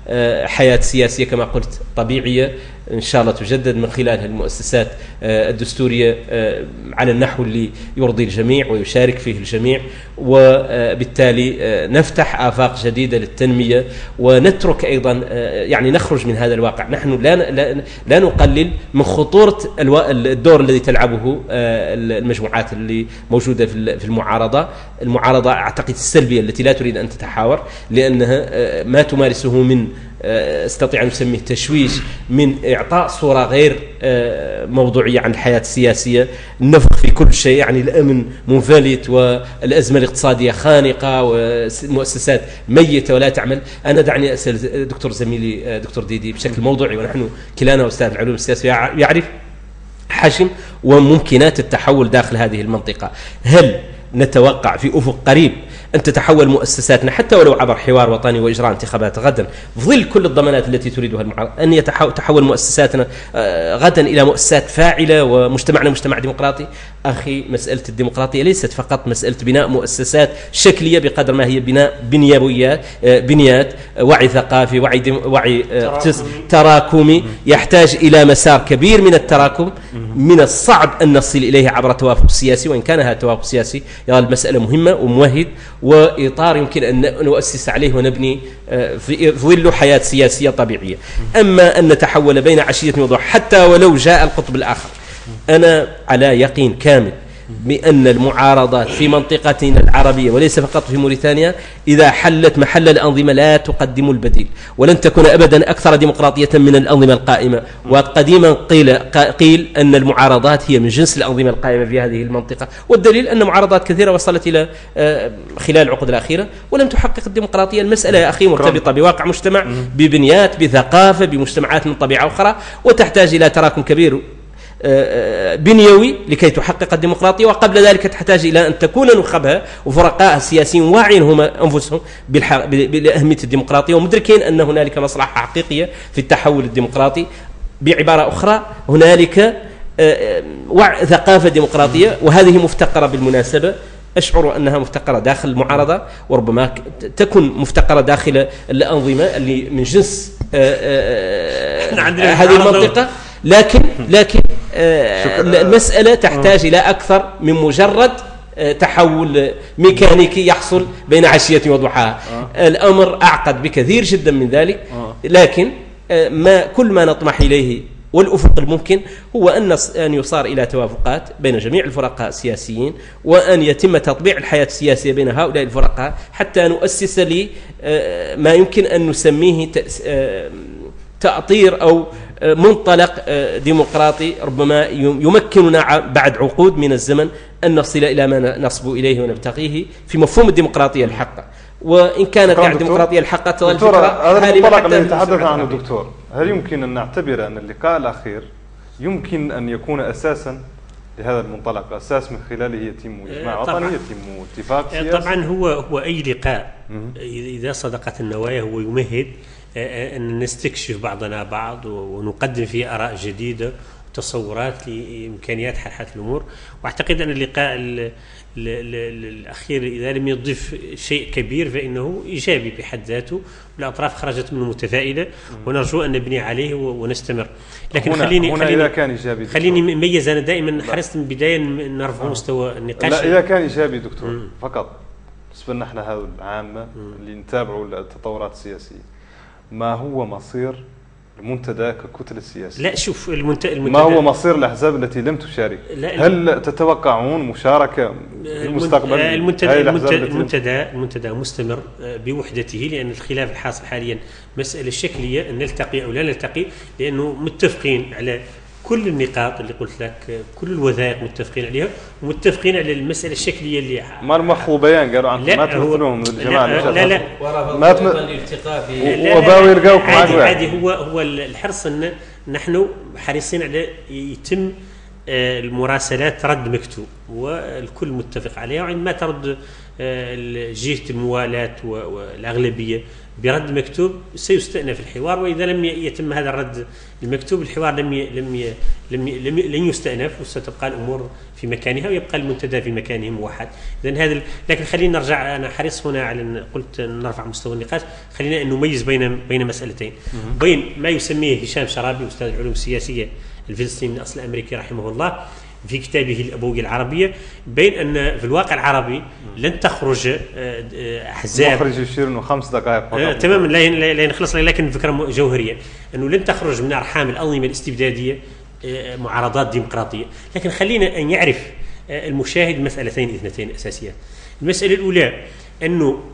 حياة سياسية كما قلت طبيعية إن شاء الله تجدد من خلال المؤسسات الدستورية على النحو اللي يرضي الجميع ويشارك فيه الجميع، وبالتالي نفتح آفاق جديدة للتنمية ونترك أيضا يعني نخرج من هذا الواقع. نحن لا نقلل من خطورة الدور الذي تلعبه المجموعات اللي موجودة في المعارضة أعتقد السلبية التي لا تريد أن تتحاور، لأنها ما تمارسه من استطيع أن نسميه تشويش، من إعطاء صورة غير موضوعية عن الحياة السياسية، النفخ في كل شيء، يعني الأمن منفلت والأزمة الاقتصادية خانقة والمؤسسات ميتة ولا تعمل. أنا دعني أسأل دكتور زميلي دكتور ديدي بشكل موضوعي، ونحن كلانا أستاذ العلوم السياسية يعرف حجم وممكنات التحول داخل هذه المنطقة. هل نتوقع في أفق قريب أن تتحول مؤسساتنا حتى ولو عبر حوار وطني وإجراء انتخابات غدا في ظل كل الضمانات التي تريدها المعارضة، أن تحول مؤسساتنا غدا إلى مؤسسات فاعلة ومجتمعنا مجتمع ديمقراطي؟ أخي، مسألة الديمقراطية ليست فقط مسألة بناء مؤسسات شكلية بقدر ما هي بناء بنيات وعي ثقافي، وعي تراكمي يحتاج إلى مسار كبير من التراكم. من الصعب أن نصل إليه عبر توافق سياسي، وإن كان هذا توافق سياسي يرى المسألة مهمة وممهد وإطار يمكن أن نؤسس عليه ونبني في ظل حياة سياسية طبيعية. أما أن نتحول بين عشية وضوح حتى ولو جاء القطب الآخر، أنا على يقين كامل بأن المعارضات في منطقتنا العربية وليس فقط في موريتانيا إذا حلت محل الأنظمة لا تقدم البديل، ولن تكون أبدا أكثر ديمقراطية من الأنظمة القائمة. وقديما قيل أن المعارضات هي من جنس الأنظمة القائمة في هذه المنطقة، والدليل أن معارضات كثيرة وصلت إلى خلال العقود الأخيرة ولم تحقق الديمقراطية. المسألة يا أخي مرتبطة بواقع مجتمع، ببنيات، بثقافة، بمجتمعات من طبيعة أخرى، وتحتاج إلى تراكم كبير بنيوي لكي تحقق الديمقراطية. وقبل ذلك تحتاج إلى أن تكون نخبها وفرقاء السياسيين واعين هم أنفسهم بأهمية الديمقراطية ومدركين أن هنالك مصلحة حقيقية في التحول الديمقراطي. بعبارة أخرى، هنالك ثقافة ديمقراطية، وهذه مفتقرة بالمناسبة. أشعر أنها مفتقرة داخل المعارضة، وربما تكون مفتقرة داخل الأنظمة اللي من جنس هذه المنطقة. لكن المسألة تحتاج إلى أكثر من مجرد تحول ميكانيكي يحصل بين عشية وضحاها. الأمر أعقد بكثير جدا من ذلك، لكن كل ما نطمح إليه والأفق الممكن هو أن يصار إلى توافقات بين جميع الفرقاء السياسيين، وأن يتم تطبيع الحياة السياسية بين هؤلاء الفرقاء حتى نؤسس ما يمكن أن نسميه تأطير أو منطلق ديمقراطي ربما يمكننا بعد عقود من الزمن أن نصل إلى ما نصب إليه ونبتغيه في مفهوم الديمقراطية الحقة. وإن كانت يعني الديمقراطية الحقة تظل فكرة هذا المنطلق الذي تحدث عنه الدكتور، هل يمكن أن نعتبر أن اللقاء الأخير يمكن أن يكون أساسا لهذا المنطلق، أساس من خلاله يتم إجماع وطني، يتم اتفاق سياسي؟ طبعا هو أي لقاء إذا صدقت النوايا هو يمهد أن نستكشف بعضنا بعض ونقدم فيه آراء جديدة وتصورات لإمكانيات حل الأمور. وأعتقد أن اللقاء الأخير إذا لم يضيف شيء كبير فإنه إيجابي بحد ذاته، والأطراف خرجت منه متفائلة، ونرجو أن نبني عليه ونستمر. لكن خليني مميز، أنا دائما حرصت من البداية نرفع مستوى النقاش. لا، إذا كان إيجابي دكتور فقط بالنسبة لنا احنا هذا العامة اللي نتابعوا التطورات السياسية، ما هو مصير المنتدى ككتلة سياسية؟ لا، شوف المنتدى ما هو مصير الأحزاب التي لم تشارك؟ هل تتوقعون مشاركة في المستقبل؟ المنتدى مستمر بوحدته، لأن الخلاف الحاصل حاليا مسألة شكلية، أن نلتقي أو لا نلتقي، لأنه متفقين على كل النقاط اللي قلت لك، كل الوثائق متفقين عليها، ومتفقين على المسألة الشكلية اللي ما المخو بيان قالوا عنكم ما تمثلوهم الجماعة. لا ما الالتقاء وباوي يلقاوكم عادي. هو الحرص أن نحن حريصين على يتم المراسلات رد مكتوب والكل متفق عليها، وعندما ترد جهة الموالاة والأغلبية برد مكتوب سيستأنف الحوار، وإذا لم يتم هذا الرد المكتوب الحوار لن يستأنف، وستبقى الأمور في مكانها ويبقى المنتدى في مكانه موحد. إذن هذا لكن خلينا نرجع، أنا حريص هنا على قلت نرفع مستوى النقاش، خلينا نميز بين مسألتين، بين ما يسميه هشام شرابي أستاذ العلوم السياسية الفلسطيني من أصل أمريكي رحمه الله في كتابه الأبوية العربية، بين أن في الواقع العربي لن تخرج أحزاب، مخرج يشير أنه 5 دقائق تماما لا نخلص، لكن الفكرة جوهرية أنه لن تخرج من أرحام الأنظمة الاستبدادية معارضات ديمقراطية. لكن خلينا أن يعرف المشاهد مسألتين اثنتين أساسيات. المسألة الأولى أنه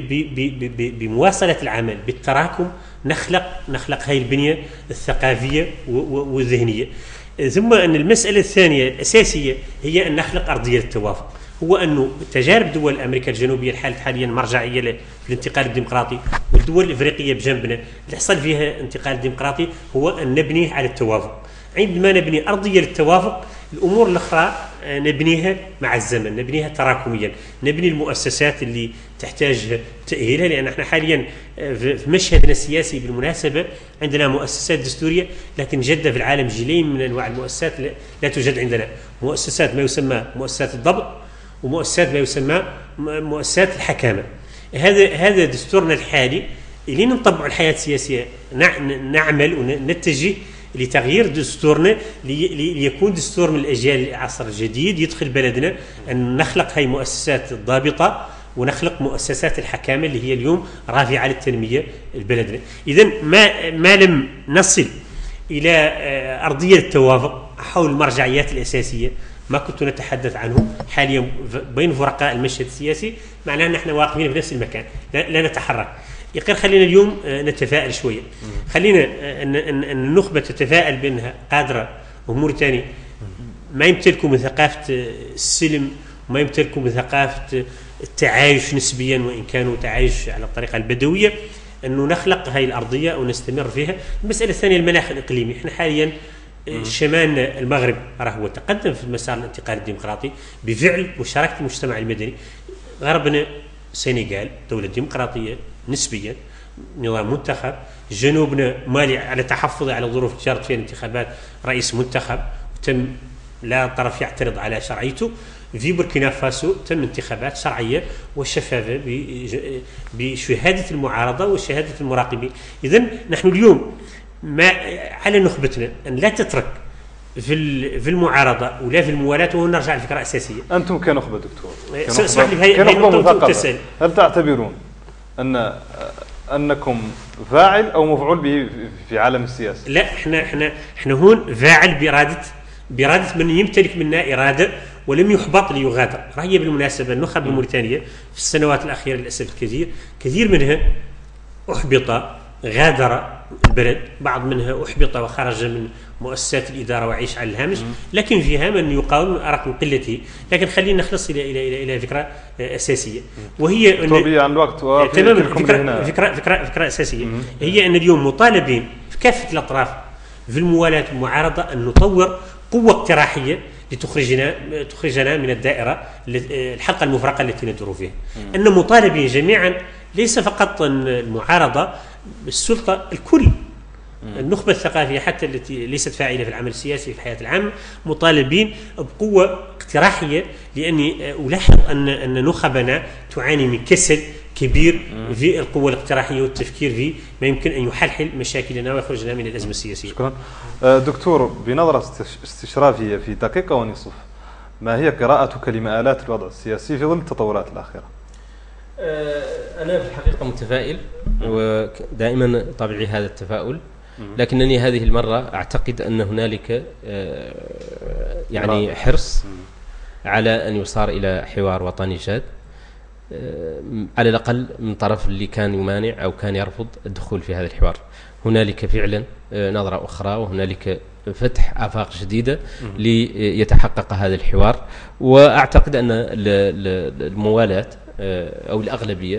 بمواصلة العمل بالتراكم نخلق هذه البنية الثقافية والذهنية. ثم أن المسألة الثانية الأساسية هي أن نخلق أرضية التوافق، هو أنه تجارب دول أمريكا الجنوبية حاليا مرجعية في الانتقال الديمقراطي، والدول الإفريقية بجنبنا اللي حصل فيها انتقال ديمقراطي، هو أن نبنيه على التوافق. عندما نبني أرضية للتوافق الأمور الأخرى نبنيها مع الزمن، نبنيها تراكميا، نبني المؤسسات اللي تحتاج تأهيلها، لأن احنا حاليا في مشهدنا السياسي بالمناسبة عندنا مؤسسات دستورية، لكن جد في العالم جيلين من أنواع المؤسسات لا توجد عندنا، مؤسسات ما يسمى مؤسسات الضبط، ومؤسسات ما يسمى مؤسسات الحكامة. هذا دستورنا الحالي اللي نطبع الحياة السياسية، نعمل ونتجه لتغيير دستورنا ليكون دستور من الأجيال العصر الجديد يدخل بلدنا، أن نخلق هاي مؤسسات الضابطة ونخلق مؤسسات الحكامة اللي هي اليوم رافعة للتنمية بلدنا. إذن ما لم نصل إلى أرضية التوافق حول المرجعيات الأساسية ما كنت نتحدث عنه حاليا بين فرقاء المشهد السياسي، معناه أن احنا واقفين في نفس المكان لا نتحرك. يقول خلينا اليوم نتفائل شوية، خلينا أن النخبة تتفائل بأنها قادرة، وموريتاني ما يمتلكوا من ثقافة السلم وما يمتلكوا من ثقافة التعايش نسبيا، وإن كانوا تعايش على الطريقة البدوية، أنه نخلق هاي الأرضية ونستمر فيها. المسألة الثانية المناخ الإقليمي، احنا حاليا شمالنا المغرب هو تقدم في مسار الانتقال الديمقراطي بفعل مشاركة المجتمع المدني، غربنا سنغال دولة ديمقراطية نسبيا، نظام منتخب، جنوبنا مالي على تحفظ على ظروف جرت فيها الانتخابات رئيس منتخب وتم لا طرف يعترض على شرعيته. في بوركينا فاسو تم انتخابات شرعية وشفافة بشهادة المعارضة وشهادة المراقبين. إذن نحن اليوم ما على نخبتنا أن لا تترك في المعارضة ولا في الموالاة، ونرجع لفكرة أساسية. أنتم كنخبة دكتور، اسمح لي بهي مثقفة، هل تعتبرون أنكم فاعل أو مفعول به في عالم السياسة؟ لا، احنا هون فاعل بإرادة من يمتلك منا إرادة ولم يحبط ليغادر. رأي بالمناسبة النخب الموريتانية في السنوات الأخيرة للأسف كثير منها أحبط، غادر البلد، بعض منها أحبط وخرج من مؤسسات الإدارة وعيش على الهامش، لكن فيها من يقاوم أرق من قلته. لكن خلينا نخلص إلى فكرة أساسية، وهي عن الوقت فكرة أساسية، هي أن اليوم مطالبين في كافة الأطراف في الموالاة والمعارضة أن نطور قوة اقتراحية لتخرجنا من الدائرة الحلقة المفرقة التي ندور فيها. أن مطالبين جميعا، ليس فقط المعارضة، السلطة، الكل، النخبة الثقافية حتى التي ليست فاعلة في العمل السياسي في الحياة العامة، مطالبين بقوة اقتراحية، لأني ألاحظ أن نخبنا تعاني من كسل كبير في القوة الاقتراحية والتفكير في ما يمكن أن يحلحل مشاكلنا ويخرجنا من الأزمة السياسية. شكرا دكتور. بنظرة استشرافية في دقيقة ونصف، ما هي قراءتك لمآلات الوضع السياسي في ظل التطورات الأخيرة؟ أنا في الحقيقة متفائل، ودائما طبيعي هذا التفاؤل، لكنني هذه المرة أعتقد أن هنالك يعني حرص على أن يصار إلى حوار وطني جاد، على الأقل من طرف اللي كان يمانع أو كان يرفض الدخول في هذا الحوار. هنالك فعلا نظرة أخرى، وهنالك فتح آفاق جديدة ليتحقق هذا الحوار. وأعتقد أن الموالاة أو الأغلبية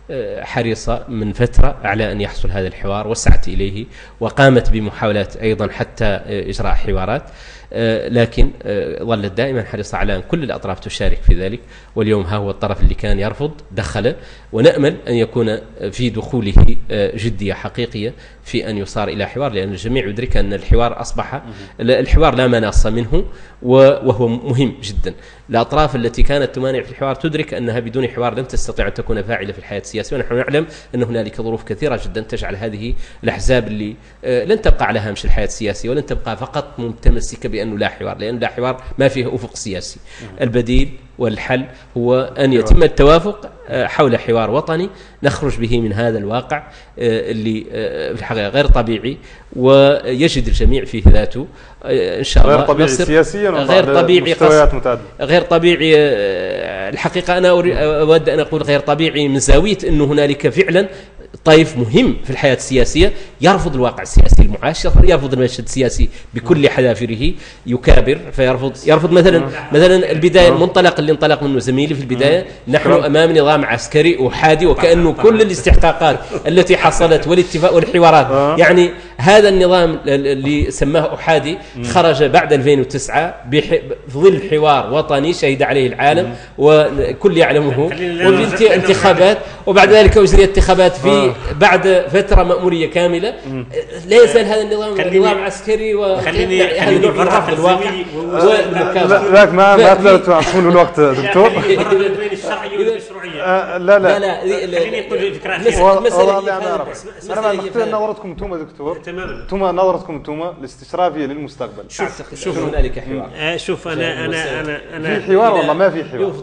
حريصة من فترة على أن يحصل هذا الحوار، وسعت إليه وقامت بمحاولات أيضا حتى إجراء حوارات، لكن ظلت دائما حريصة على أن كل الأطراف تشارك في ذلك. واليوم ها هو الطرف اللي كان يرفض دخل، ونأمل أن يكون في دخوله جدية حقيقية في أن يصار إلى حوار، لأن الجميع يدرك أن الحوار أصبح الحوار لا مناص منه، وهو مهم جدا. الأطراف التي كانت تمانع في الحوار تدرك أنها بدون حوار لن تستطيع أن تكون فاعلة في الحياة السياسية، ونحن نعلم أن هنالك ظروف كثيرة جدا تجعل هذه الأحزاب اللي لن تبقى على هامش الحياة السياسية، ولن تبقى فقط متمسكة بأنه لا حوار، لأن لا حوار ما فيه أفق سياسي. البديل والحل هو أن يتم التوافق حول حوار وطني نخرج به من هذا الواقع اللي في الحقيقة غير طبيعي، ويجد الجميع فيه ذاته إن شاء الله. غير طبيعي سياسيا، غير طبيعي مستويات متعددة. غير طبيعي الحقيقة أنا أود أن أقول غير طبيعي من زاوية أنه هنالك فعلا طيف مهم في الحياة السياسية يرفض الواقع السياسي المعاش، يرفض المشهد السياسي بكل حذافره، يكابر يرفض مثلا البداية، المنطلق اللي انطلق منه زميلي في البداية، نحن أمام نظام عسكري أحادي، وكأنه كل الاستحقاقات التي حصلت والاتفاق والحوارات، يعني هذا النظام اللي سماه أحادي خرج بعد 2009 بظل حوار وطني شهد عليه العالم وكل يعلمه، وفي انتخابات، وبعد ذلك أجريت انتخابات في بعد فترة مأمورية كاملة. لا يزال هذا النظام نظام عسكري، خليني فرق الواقع لا ما تكون الوقت دكتور. بين الشرعية والمشروعية. لا خليني أقول فكرة والله أنا ما مختلف نظرتكم أنتم دكتور، تماما. أنتم نظرتكم أنتم الاستشرافية للمستقبل. شوف هنالك حوار. شوف أنا في حوار والله ما في حوار.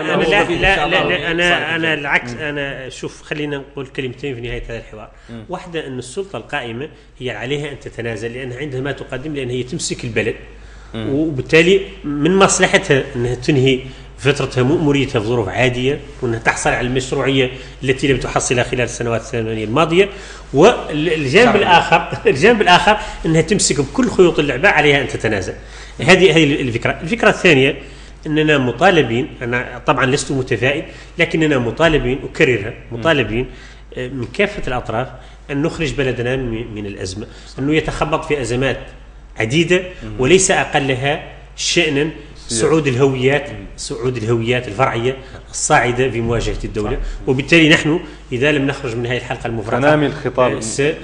لا أنا العكس. أنا شوف خلينا نقول كلمتين في نهاية هذا الحوار. واحدة أن السلطة القائمة هي عليها أن تتنازل، لأنها عندها ما تقدم، لأن هي تمسك البلد، وبالتالي من مصلحتها أنها تنهي فترتها مأموريتها في ظروف عادية، وأنها تحصل على المشروعية التي لم تحصلها خلال السنوات الثمانية الماضية. والجانب الآخر أنها تمسك بكل خيوط اللعبة، عليها أن تتنازل. هذه الفكرة الثانية أننا مطالبين، أنا طبعا لست متفائل، لكننا مطالبين، أكررها، مطالبين من كافة الأطراف أن نخرج بلدنا من الأزمة، أنه يتخبط في أزمات عديدة، وليس أقلها شأنا صعود الهويات الفرعية الصاعدة في مواجهة الدولة. وبالتالي نحن إذا لم نخرج من هذه الحلقة المفرطة تنامي الخطاب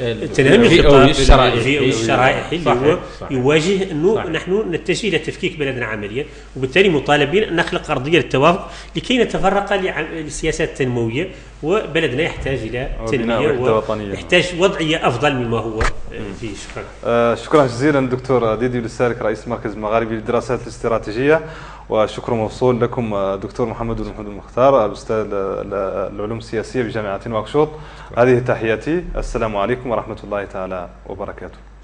في الشرائح اللي هو يواجه أنه نحن نتجه إلى تفكيك بلدنا عمليا، وبالتالي مطالبين أن نخلق أرضية للتوافق لكي نتفرق للسياسات التنموية، وبلدنا يحتاج إلى تنمية ويحتاج وضعية أفضل مما هو فيه. شكرا جزيلا دكتور ديدي السالك رئيس المركز المغاربي للدراسات الاستراتيجية، وشكر موصول لكم دكتور محمد بن محمود المختار الأستاذ العلوم السياسية بجامعة نواكشوط. هذه تحياتي، السلام عليكم ورحمة الله تعالى وبركاته.